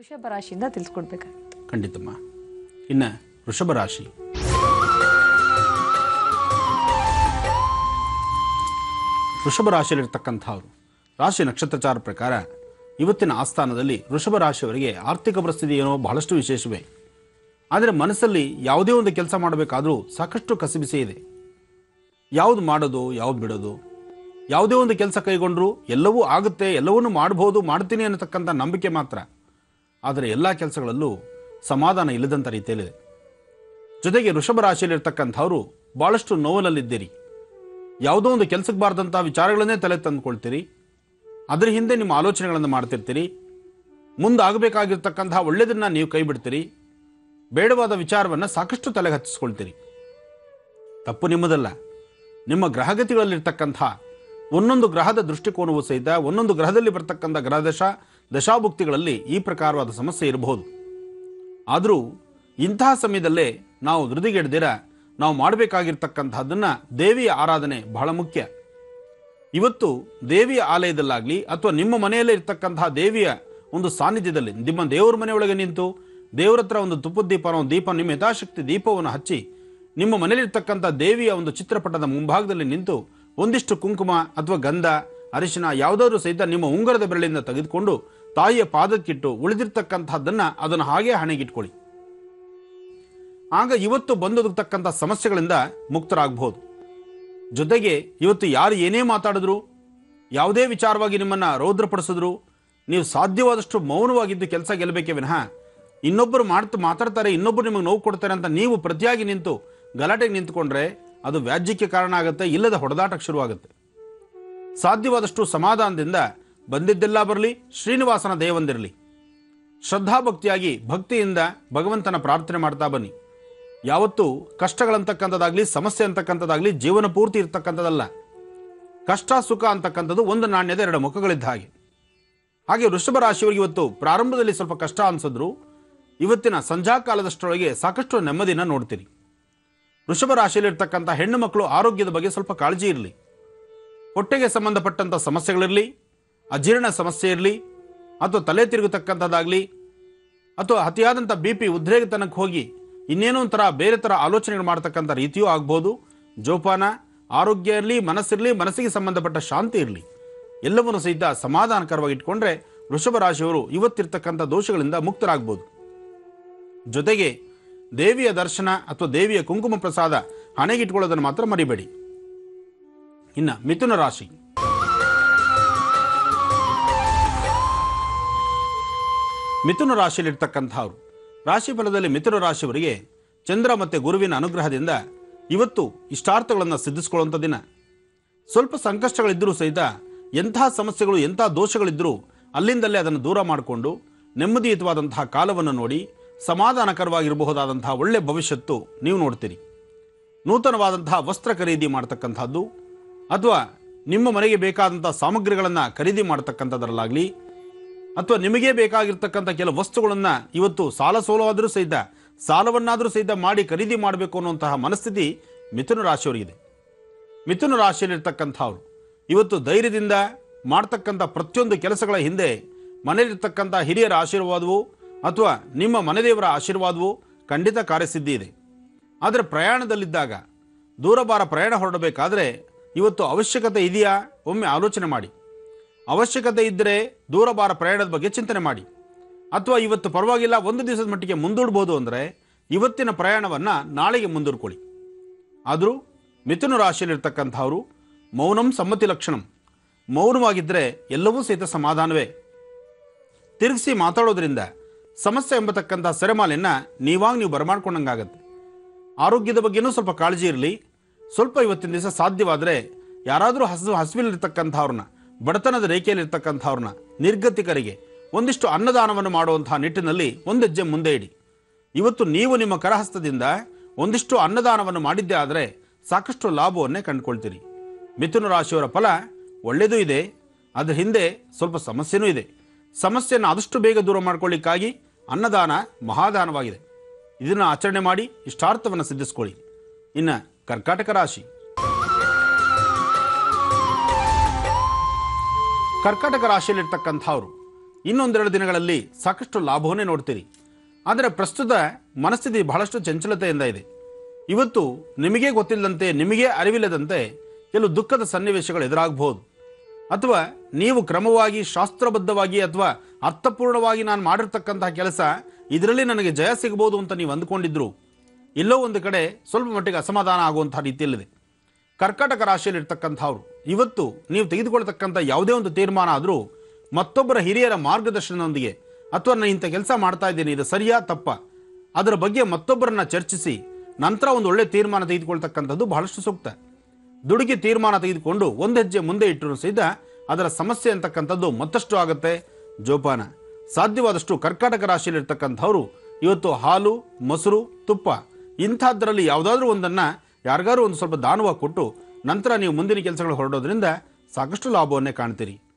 ವೃಷಭ ರಾಶಿಯಿಂದ ತಿಳಿಸ್ಕೊಡ್ಬೇಕಾಗುತ್ತೆ. ಖಂಡಿತಮ್ಮ. ಇನ್ನು ವೃಷಭ ರಾಶಿ, ವೃಷಭ ರಾಶಿಯಲ್ಲಿರ್ತಕ್ಕಂಥವ್ರು ರಾಶಿ ನಕ್ಷತ್ರಚಾರ ಪ್ರಕಾರ ಇವತ್ತಿನ ಆಸ್ಥಾನದಲ್ಲಿ ವೃಷಭ ರಾಶಿಯವರಿಗೆ ಆರ್ಥಿಕ ಪರಿಸ್ಥಿತಿ ಏನೋ ಬಹಳಷ್ಟು ವಿಶೇಷವೇ. ಆದರೆ ಮನಸ್ಸಲ್ಲಿ ಯಾವುದೇ ಒಂದು ಕೆಲಸ ಮಾಡಬೇಕಾದರೂ ಸಾಕಷ್ಟು ಕಸಿಬಿಸಿ ಇದೆ. ಯಾವುದು ಮಾಡೋದು, ಯಾವುದು ಬಿಡೋದು, ಯಾವುದೇ ಒಂದು ಕೆಲಸ ಕೈಗೊಂಡ್ರೂ ಎಲ್ಲವೂ ಆಗುತ್ತೆ, ಎಲ್ಲವನ್ನೂ ಮಾಡ್ಬೋದು, ಮಾಡ್ತೀನಿ ಅನ್ನತಕ್ಕಂಥ ನಂಬಿಕೆ ಮಾತ್ರ. ಆದರೆ ಎಲ್ಲ ಕೆಲಸಗಳಲ್ಲೂ ಸಮಾಧಾನ ಇಲ್ಲದಂಥ ರೀತಿಯಲ್ಲಿದೆ. ಜೊತೆಗೆ ವೃಷಭ ರಾಶಿಯಲ್ಲಿರ್ತಕ್ಕಂಥವ್ರು ಭಾಳಷ್ಟು ನೋವಲ್ಲಿದ್ದೀರಿ. ಯಾವುದೋ ಒಂದು ಕೆಲಸಕ್ಕೆ ಬಾರದಂಥ ವಿಚಾರಗಳನ್ನೇ ತಲೆ ತಂದುಕೊಳ್ತೀರಿ. ಅದರ ಹಿಂದೆ ನಿಮ್ಮ ಆಲೋಚನೆಗಳನ್ನು ಮಾಡ್ತಿರ್ತೀರಿ. ಮುಂದಾಗಬೇಕಾಗಿರ್ತಕ್ಕಂತಹ ಒಳ್ಳೆಯದನ್ನು ನೀವು ಕೈ ಬಿಡ್ತೀರಿ. ಬೇಡವಾದ ವಿಚಾರವನ್ನು ಸಾಕಷ್ಟು ತಲೆಗೆ ಹಚ್ಚಿಸ್ಕೊಳ್ತೀರಿ. ತಪ್ಪು ನಿಮ್ಮದಲ್ಲ, ನಿಮ್ಮ ಗ್ರಹಗತಿಗಳಲ್ಲಿರ್ತಕ್ಕಂಥ ಒಂದೊಂದು ಗ್ರಹದ ದೃಷ್ಟಿಕೋನವೂ ಸಹಿತ ಒಂದೊಂದು ಗ್ರಹದಲ್ಲಿ ಬರ್ತಕ್ಕಂಥ ದಶಾಭುಕ್ತಿಗಳಲ್ಲಿ ಈ ಪ್ರಕಾರವಾದ ಸಮಸ್ಯೆ ಇರಬಹುದು. ಆದರೂ ಇಂತಹ ಸಮಯದಲ್ಲೇ ನಾವು ಧೃತಿಗೆಡ್ದಿರ ನಾವು ಮಾಡಬೇಕಾಗಿರ್ತಕ್ಕಂಥದ್ದನ್ನು ದೇವಿಯ ಆರಾಧನೆ ಬಹಳ ಮುಖ್ಯ. ಇವತ್ತು ದೇವಿಯ ಆಲಯದಲ್ಲಾಗಲಿ ಅಥವಾ ನಿಮ್ಮ ಮನೆಯಲ್ಲೇ ಇರ್ತಕ್ಕಂತಹ ದೇವಿಯ ಒಂದು ಸಾನ್ನಿಧ್ಯದಲ್ಲಿ ನಿಮ್ಮ ದೇವರ ಮನೆಯೊಳಗೆ ನಿಂತು ದೇವರ ಹತ್ರ ಒಂದು ತುಪ್ಪದ ದೀಪ ನಿಮ್ಮ ಯಥಾಶಕ್ತಿ ದೀಪವನ್ನು ಹಚ್ಚಿ ನಿಮ್ಮ ಮನೆಯಲ್ಲಿರ್ತಕ್ಕಂಥ ದೇವಿಯ ಒಂದು ಚಿತ್ರಪಟದ ಮುಂಭಾಗದಲ್ಲಿ ನಿಂತು ಒಂದಿಷ್ಟು ಕುಂಕುಮ ಅಥವಾ ಗಂಧ ಅರಿಶಿನ ಯಾವುದಾದ್ರೂ ಸಹಿತ ನಿಮ್ಮ ಉಂಗುರದ ಬೆರಳಿಂದ ತೆಗೆದುಕೊಂಡು ತಾಯಿಯ ಪಾದಕ್ಕಿಟ್ಟು ಉಳಿದಿರ್ತಕ್ಕಂಥದ್ದನ್ನು ಅದನ್ನು ಹಾಗೆ ಹಣೆಗಿಟ್ಕೊಳ್ಳಿ. ಆಗ ಇವತ್ತು ಬಂದೊದಗತಕ್ಕಂಥ ಸಮಸ್ಯೆಗಳಿಂದ ಮುಕ್ತರಾಗಬಹುದು. ಜೊತೆಗೆ ಇವತ್ತು ಯಾರು ಏನೇ ಮಾತಾಡಿದ್ರು, ಯಾವುದೇ ವಿಚಾರವಾಗಿ ನಿಮ್ಮನ್ನು ರೌದ್ರಪಡಿಸಿದ್ರು, ನೀವು ಸಾಧ್ಯವಾದಷ್ಟು ಮೌನವಾಗಿದ್ದು ಕೆಲಸ ಗೆಲ್ಲಬೇಕೇ ವಿನಃ ಇನ್ನೊಬ್ಬರು ಮಾತಾಡ್ತಾರೆ, ಇನ್ನೊಬ್ಬರು ನಿಮಗೆ ನೋವು ಕೊಡ್ತಾರೆ ಅಂತ ನೀವು ಪ್ರತಿಯಾಗಿ ನಿಂತು ಗಲಾಟೆಗೆ ನಿಂತ್ಕೊಂಡ್ರೆ ಅದು ವ್ಯಾಜ್ಯಕ್ಕೆ ಕಾರಣ ಆಗುತ್ತೆ, ಇಲ್ಲದ ಹೊಡೆದಾಟಕ್ಕೆ ಶುರುವಾಗುತ್ತೆ. ಸಾಧ್ಯವಾದಷ್ಟು ಸಮಾಧಾನದಿಂದ ಬಂದಿದ್ದೆಲ್ಲ ಬರಲಿ, ಶ್ರೀನಿವಾಸನ ದಯವಂದಿರಲಿ. ಶ್ರದ್ಧಾಭಕ್ತಿಯಾಗಿ ಭಕ್ತಿಯಿಂದ ಭಗವಂತನ ಪ್ರಾರ್ಥನೆ ಮಾಡ್ತಾ ಬನ್ನಿ. ಯಾವತ್ತೂ ಕಷ್ಟಗಳಂತಕ್ಕಂಥದ್ದಾಗಲಿ ಸಮಸ್ಯೆ ಅಂತಕ್ಕಂಥದ್ದಾಗಲಿ ಜೀವನ ಪೂರ್ತಿ ಇರ್ತಕ್ಕಂಥದ್ದಲ್ಲ. ಕಷ್ಟ ಸುಖ ಅಂತಕ್ಕಂಥದ್ದು ಒಂದು ನಾಣ್ಯದ ಎರಡು ಮುಖಗಳಿದ್ದ ಹಾಗೆ ವೃಷಭ ರಾಶಿಯವರಿಗೆ ಇವತ್ತು ಪ್ರಾರಂಭದಲ್ಲಿ ಸ್ವಲ್ಪ ಕಷ್ಟ ಅನ್ಸಿದ್ರು ಇವತ್ತಿನ ಸಂಧ್ಯಾಕಾಲದಷ್ಟರೊಳಗೆ ಸಾಕಷ್ಟು ನೆಮ್ಮದಿನ ನೋಡ್ತೀರಿ. ವೃಷಭ ರಾಶಿಯಲ್ಲಿರ್ತಕ್ಕಂಥ ಹೆಣ್ಣು ಮಕ್ಕಳು ಆರೋಗ್ಯದ ಬಗ್ಗೆ ಸ್ವಲ್ಪ ಕಾಳಜಿ ಇರಲಿ. ಹೊಟ್ಟೆಗೆ ಸಂಬಂಧಪಟ್ಟಂಥ ಸಮಸ್ಯೆಗಳಿರಲಿ, ಅಜೀರ್ಣ ಸಮಸ್ಯೆ ಇರಲಿ, ಅಥವಾ ತಲೆ ತಿರುಗತಕ್ಕಂಥದ್ದಾಗಲಿ, ಅಥವಾ ಅತಿಯಾದಂಥ BP ಉದ್ರೇಕತನಕ್ಕೆ ಹೋಗಿ ಇನ್ನೇನೋ ಒಂಥರ ಬೇರೆ ಥರ ಆಲೋಚನೆಗಳು ಮಾಡ್ತಕ್ಕಂಥ ರೀತಿಯೂ ಆಗ್ಬೋದು. ಜೋಪಾನ, ಆರೋಗ್ಯ ಇರಲಿ, ಮನಸ್ಸಿರಲಿ, ಮನಸ್ಸಿಗೆ ಸಂಬಂಧಪಟ್ಟ ಶಾಂತಿ ಇರಲಿ, ಎಲ್ಲವನ್ನು ಸಹಿತ ಸಮಾಧಾನಕರವಾಗಿ ಇಟ್ಕೊಂಡ್ರೆ ವೃಷಭ ರಾಶಿಯವರು ಇವತ್ತಿರ್ತಕ್ಕಂಥ ದೋಷಗಳಿಂದ ಮುಕ್ತರಾಗ್ಬೋದು. ಜೊತೆಗೆ ದೇವಿಯ ದರ್ಶನ ಅಥವಾ ದೇವಿಯ ಕುಂಕುಮ ಪ್ರಸಾದ ಹಣೆಗಿಟ್ಕೊಳ್ಳೋದನ್ನು ಮಾತ್ರ ಮರಿಬೇಡಿ. ಇನ್ನು ಮಿಥುನ ರಾಶಿ, ಮಿಥುನ ರಾಶಿಯಲ್ಲಿರ್ತಕ್ಕಂಥವ್ರು ರಾಶಿ ಫಲದಲ್ಲಿ ಮಿಥುನ ರಾಶಿಯವರಿಗೆ ಚಂದ್ರ ಮತ್ತು ಗುರುವಿನ ಅನುಗ್ರಹದಿಂದ ಇವತ್ತು ಇಷ್ಟಾರ್ಥಗಳನ್ನು ಸಿದ್ಧಿಸ್ಕೊಳ್ಳುವಂಥ ದಿನ. ಸ್ವಲ್ಪ ಸಂಕಷ್ಟಗಳಿದ್ದರೂ ಸಹಿತ ಎಂಥ ಸಮಸ್ಯೆಗಳು ಎಂಥ ದೋಷಗಳಿದ್ದರೂ ಅಲ್ಲಿಂದಲೇ ಅದನ್ನು ದೂರ ಮಾಡಿಕೊಂಡು ನೆಮ್ಮದಿಯುತವಾದಂತಹ ಕಾಲವನ್ನು ನೋಡಿ ಸಮಾಧಾನಕರವಾಗಿರಬಹುದಾದಂತಹ ಒಳ್ಳೆ ಭವಿಷ್ಯತ್ತು ನೀವು ನೋಡ್ತೀರಿ. ನೂತನವಾದಂತಹ ವಸ್ತ್ರ ಖರೀದಿ ಮಾಡ್ತಕ್ಕಂಥದ್ದು ಅಥವಾ ನಿಮ್ಮ ಮನೆಗೆ ಬೇಕಾದಂಥ ಸಾಮಗ್ರಿಗಳನ್ನು ಖರೀದಿ ಮಾಡ್ತಕ್ಕಂಥದ್ರಲ್ಲಾಗಲಿ ಅಥವಾ ನಿಮಗೆ ಬೇಕಾಗಿರ್ತಕ್ಕಂಥ ಕೆಲವು ವಸ್ತುಗಳನ್ನು ಇವತ್ತು ಸಾಲ ಸೋಲವಾದರೂ ಸಹಿತ ಸಾಲವನ್ನಾದರೂ ಸಹಿತ ಮಾಡಿ ಖರೀದಿ ಮಾಡಬೇಕು ಅನ್ನುವಂತಹ ಮನಸ್ಥಿತಿ ಮಿಥುನ ರಾಶಿಯವರಿಗಿದೆ. ಮಿಥುನ ರಾಶಿಯಲ್ಲಿರ್ತಕ್ಕಂಥವ್ರು ಇವತ್ತು ಧೈರ್ಯದಿಂದ ಮಾಡ್ತಕ್ಕಂಥ ಪ್ರತಿಯೊಂದು ಕೆಲಸಗಳ ಹಿಂದೆ ಮನೆಯಲ್ಲಿರ್ತಕ್ಕಂಥ ಹಿರಿಯರ ಆಶೀರ್ವಾದವು ಅಥವಾ ನಿಮ್ಮ ಮನೆದೇವರ ಆಶೀರ್ವಾದವು ಖಂಡಿತ ಕಾರ್ಯಸಿದ್ಧಿ ಇದೆ. ಆದರೆ ಪ್ರಯಾಣದಲ್ಲಿದ್ದಾಗ ದೂರಭಾರ ಪ್ರಯಾಣ ಹೊರಡಬೇಕಾದ್ರೆ ಇವತ್ತು ಅವಶ್ಯಕತೆ ಇದೆಯಾ ಒಮ್ಮೆ ಆಲೋಚನೆ ಮಾಡಿ. ಅವಶ್ಯಕತೆ ಇದ್ದರೆ ದೂರಭಾರ ಪ್ರಯಾಣದ ಬಗ್ಗೆ ಚಿಂತನೆ ಮಾಡಿ. ಅಥವಾ ಇವತ್ತು ಪರವಾಗಿಲ್ಲ ಒಂದು ದಿವಸದ ಮಟ್ಟಿಗೆ ಮುಂದೂಡ್ಬೋದು ಅಂದರೆ ಇವತ್ತಿನ ಪ್ರಯಾಣವನ್ನು ನಾಳೆಗೆ ಮುಂದೂಡ್ಕೊಳ್ಳಿ. ಆದರೂ ಮಿಥುನ ರಾಶಿಯಲ್ಲಿರ್ತಕ್ಕಂಥವರು ಮೌನಂ ಸಮ್ಮತಿ ಲಕ್ಷಣಂ, ಮೌನವಾಗಿದ್ದರೆ ಎಲ್ಲವೂ ಸಹಿತ ಸಮಾಧಾನವೇ. ತಿರುಗಿಸಿ ಮಾತಾಡೋದ್ರಿಂದ ಸಮಸ್ಯೆ ಎಂಬತಕ್ಕಂಥ ಸೆರೆಮಾಲೆಯನ್ನು ನೀವು ಬರಮಾಡ್ಕೊಂಡಂಗಾಗತ್ತೆ. ಆರೋಗ್ಯದ ಬಗ್ಗೆನೂ ಸ್ವಲ್ಪ ಕಾಳಜಿ ಇರಲಿ. ಸ್ವಲ್ಪ ಇವತ್ತಿನ ದಿವಸ ಸಾಧ್ಯವಾದರೆ ಯಾರಾದರೂ ಹಸಿವಿಲಿರ್ತಕ್ಕಂಥವ್ರನ್ನ, ಬಡತನದ ರೇಖೆಯಲ್ಲಿರ್ತಕ್ಕಂಥವ್ರನ್ನ, ನಿರ್ಗತಿಕರಿಗೆ ಒಂದಿಷ್ಟು ಅನ್ನದಾನವನ್ನು ಮಾಡುವಂತಹ ನಿಟ್ಟಿನಲ್ಲಿ ಒಂದು ಹೆಜ್ಜೆ ಮುಂದೆ ಇಡಿ. ಇವತ್ತು ನೀವು ನಿಮ್ಮ ಕರಹಸ್ತದಿಂದ ಒಂದಿಷ್ಟು ಅನ್ನದಾನವನ್ನು ಮಾಡಿದ್ದೇ ಆದರೆ ಸಾಕಷ್ಟು ಲಾಭವನ್ನೇ ಕಂಡುಕೊಳ್ತೀರಿ. ಮಿಥುನ ರಾಶಿಯವರ ಫಲ ಒಳ್ಳೆಯದೂ ಇದೆ, ಅದರ ಹಿಂದೆ ಸ್ವಲ್ಪ ಸಮಸ್ಯೆನೂ ಇದೆ. ಸಮಸ್ಯೆಯನ್ನು ಆದಷ್ಟು ಬೇಗ ದೂರ ಮಾಡ್ಕೊಳ್ಳಿಕ್ಕಾಗಿ ಅನ್ನದಾನ ಮಹಾದಾನವಾಗಿದೆ. ಇದನ್ನು ಆಚರಣೆ ಮಾಡಿ ಇಷ್ಟಾರ್ಥವನ್ನು ಸಿದ್ಧಿಸ್ಕೊಳ್ಳಿ. ಇನ್ನು ಕರ್ಕಾಟಕ ರಾಶಿ, ಕರ್ಕಾಟಕ ರಾಶಿಯಲ್ಲಿರ್ತಕ್ಕಂಥವ್ರು ಇನ್ನೊಂದೆರಡು ದಿನಗಳಲ್ಲಿ ಸಾಕಷ್ಟು ಲಾಭವನ್ನೇ ನೋಡ್ತೀರಿ. ಆದರೆ ಪ್ರಸ್ತುತ ಮನಸ್ಥಿತಿ ಬಹಳಷ್ಟು ಚಂಚಲತೆಯಿಂದ ಇದೆ. ಇವತ್ತು ನಿಮಗೇ ಗೊತ್ತಿಲ್ಲದಂತೆ, ನಿಮಗೇ ಅರಿವಿಲ್ಲದಂತೆ ಕೆಲವು ದುಃಖದ ಸನ್ನಿವೇಶಗಳು ಎದುರಾಗಬಹುದು. ಅಥವಾ ನೀವು ಕ್ರಮವಾಗಿ, ಶಾಸ್ತ್ರಬದ್ಧವಾಗಿ ಅಥವಾ ಅರ್ಥಪೂರ್ಣವಾಗಿ ನಾನು ಮಾಡಿರ್ತಕ್ಕಂತಹ ಕೆಲಸ ಇದರಲ್ಲಿ ನನಗೆ ಜಯ ಸಿಗಬಹುದು ಅಂತ ನೀವು ಅಂದ್ಕೊಂಡಿದ್ರು, ಎಲ್ಲೋ ಒಂದು ಕಡೆ ಸ್ವಲ್ಪ ಮಟ್ಟಿಗೆ ಅಸಮಾಧಾನ ಆಗುವಂತಹ ರೀತಿಯಲ್ಲಿದೆ. ಕರ್ಕಾಟಕ ರಾಶಿಯಲ್ಲಿರ್ತಕ್ಕಂಥವ್ರು ಇವತ್ತು ನೀವು ತೆಗೆದುಕೊಳ್ತಕ್ಕಂಥ ಯಾವುದೇ ಒಂದು ತೀರ್ಮಾನ ಆದರೂ ಮತ್ತೊಬ್ಬರ ಹಿರಿಯರ ಮಾರ್ಗದರ್ಶನದೊಂದಿಗೆ, ಅಥವಾ ನಾನು ಇಂಥ ಕೆಲಸ ಮಾಡ್ತಾ ಇದ್ದೀನಿ, ಇದು ಸರಿಯಾ ತಪ್ಪ, ಅದರ ಬಗ್ಗೆ ಮತ್ತೊಬ್ಬರನ್ನ ಚರ್ಚಿಸಿ ನಂತರ ಒಂದು ಒಳ್ಳೆ ತೀರ್ಮಾನ ತೆಗೆದುಕೊಳ್ತಕ್ಕಂಥದ್ದು ಬಹಳಷ್ಟು ಸೂಕ್ತ. ದುಡುಕಿ ತೀರ್ಮಾನ ತೆಗೆದುಕೊಂಡು ಒಂದು ಹೆಜ್ಜೆ ಮುಂದೆ ಇಟ್ಟರೂ ಸಹಿತ ಅದರ ಸಮಸ್ಯೆ ಅಂತಕ್ಕಂಥದ್ದು ಮತ್ತಷ್ಟು ಆಗುತ್ತೆ. ಜೋಪಾನ. ಸಾಧ್ಯವಾದಷ್ಟು ಕರ್ಕಾಟಕ ರಾಶಿಯಲ್ಲಿರ್ತಕ್ಕಂಥವ್ರು ಇವತ್ತು ಹಾಲು, ಮೊಸರು, ತುಪ್ಪ ಇಂಥದ್ರಲ್ಲಿ ಯಾವುದಾದ್ರೂ ಒಂದನ್ನು ಯಾರಿಗಾದ್ರೂ ಒಂದು ಸ್ವಲ್ಪ ದಾನವಾಗಿ ಕೊಟ್ಟು ನಂತರ ನೀವು ಮುಂದಿನ ಕೆಲಸಗಳು ಹೊರಡೋದ್ರಿಂದ ಸಾಕಷ್ಟು ಲಾಭವನ್ನೇ ಕಾಣ್ತೀರಿ.